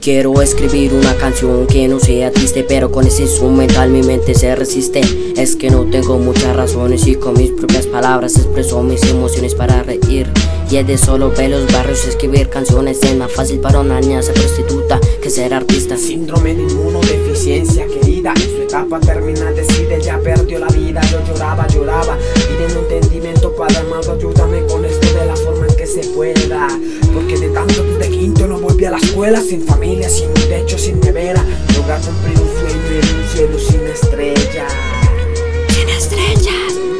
Quiero escribir una canción que no sea triste, pero con ese instrumental mi mente se resiste. Es que no tengo muchas razones y con mis propias palabras expreso mis emociones para reír. Y es de solo ver los barrios escribir canciones. Es más fácil para una niña ser prostituta que ser artista. Síndrome de inmunodeficiencia querida, en su etapa terminal decide, ya perdió la vida. Yo lloraba, pidiendo entendimiento, Padre amado, ayúdame con esto de la forma en que se pueda. Porque de tanto desde quinto no volví a la escuela, sin familia, sin un techo, sin nevera. Lograr cumplir un sueño en un cielo sin estrellas. Sin estrellas.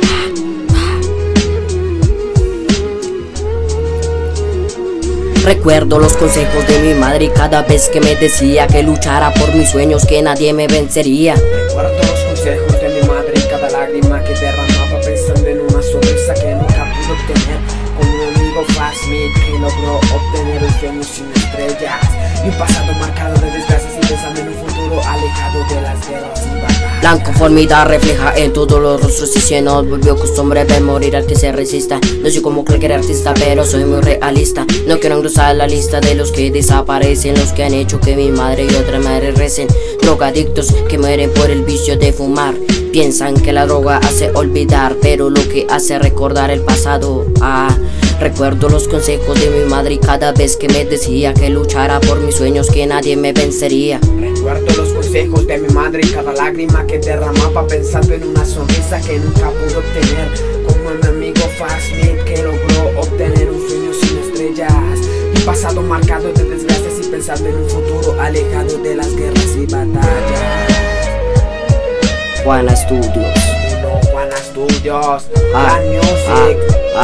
Recuerdo los consejos de mi madre cada vez que me decía que luchara por mis sueños, que nadie me vencería. Recuerdo los consejos de mi madre y cada lágrima que derramaba pensando en una sonrisa que nunca pude obtener. Con un amigo Fastmeat que logró obtener un sueño sin estrellas. Y un pasado marcado de desgracias y pensando en un futuro alejado de las guerras y batallas. La conformidad refleja en todos los rostros y se nos volvió costumbre ver morir al que se resista. No soy como cualquier artista, pero soy muy realista. No quiero engrosar la lista de los que desaparecen, los que han hecho que mi madre y otra madre recen. Drogadictos que mueren por el vicio de fumar. Piensan que la droga hace olvidar, pero lo que hace recordar el pasado. Recuerdo los consejos de mi madre y cada vez que me decía que luchara por mis sueños, que nadie me vencería. Recuerdo los consejos de mi madre y cada lágrima que derramaba pensando en una sonrisa que nunca pudo obtener. Como mi amigo Fastmeat que logró obtener un sueño sin estrellas. Y un pasado marcado de desgracias y pensando en un futuro alejado de las guerras y batallas. Juana Studios. Juana Studios. Gran Music.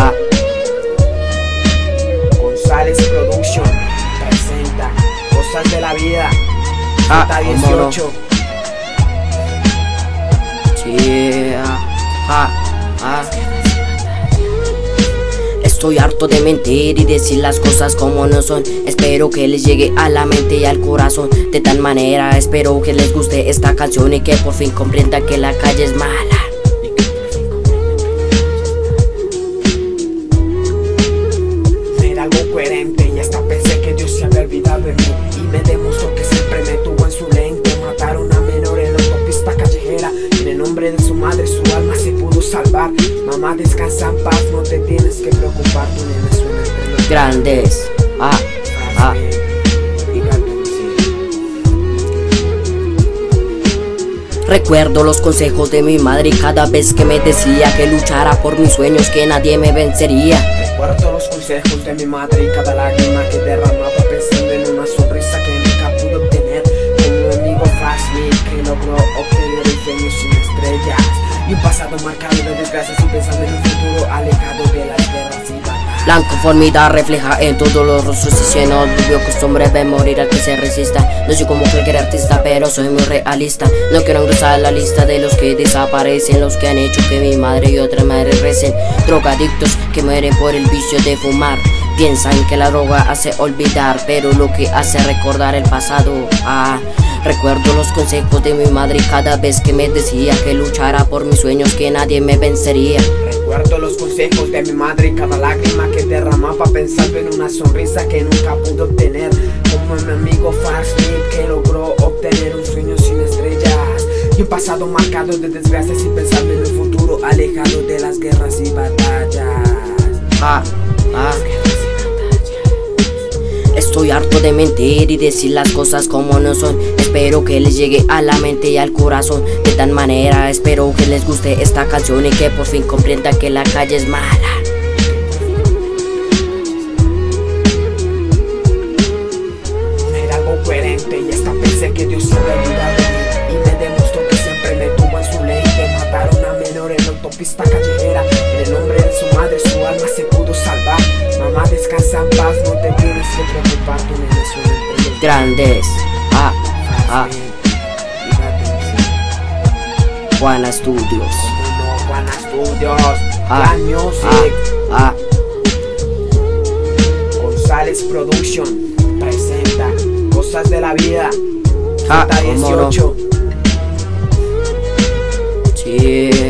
González Production presenta Cosas de la Vida. Z18. Estoy harto de mentir y decir las cosas como no son. Espero que les llegue a la mente y al corazón. De tal manera espero que les guste esta canción y que por fin comprendan que la calle es mala. Coherente y hasta pensé que Dios se había olvidado de mí y me demostró que siempre me tuvo en su lente. Mataron a menor en la autopista callejera y en el nombre de su madre su alma se pudo salvar. Mamá, descansa en paz, no te tienes que preocupar, tu nena suena entre los grandes. Recuerdo los consejos de mi madre y cada vez que me decía que luchara por mis sueños, que nadie me vencería. Recuerdo los consejos de mi madre y cada lágrima que derramaba pensando en una sonrisa que nunca pude obtener. Con un amigo Fastmeat que logró obtener el sueño sin estrellas. Y un pasado marcado de desgracias y pensando en un futuro alejado de las guerras y batallas. La conformidad refleja en todos los rostros y se nos volvió costumbre ver morir al que se resista. No soy como cualquier artista, pero soy muy realista. No quiero engrosar la lista de los que desaparecen, los que han hecho que mi madre y otra madre recen. Drogadictos que mueren por el vicio de fumar. Piensan que la droga hace olvidar, pero lo que hace recordar el pasado. Recuerdo los consejos de mi madre y cada vez que me decía que luchara por mis sueños, que nadie me vencería. Recuerdo los consejos de mi madre y cada lágrima que derramaba pensando en una sonrisa que nunca pude obtener. Como mi amigo Fastmeat que logró obtener un sueño sin estrellas. Y un pasado marcado de desgracias y pensando en un futuro alejado de las guerras y batallas. Estoy harto de mentir y decir las cosas como no son. Espero que les llegue a la mente y al corazón. De tal manera espero que les guste esta canción y que por fin comprendan que la calle es mala. Era algo coherente y hasta pensé que Dios se había olvidado de mí y me demostró que siempre me tuvo en su lente. Mataron a menor en la autopista callejera. En el nombre de su madre su alma se pudo salvar. Mamá, descansa en paz, no te tienes que preocupar, tu nena suena entre los grandes. Juana Studios. Juana Studios. Gran Music. González Production presenta Cosas de la Vida. Z18.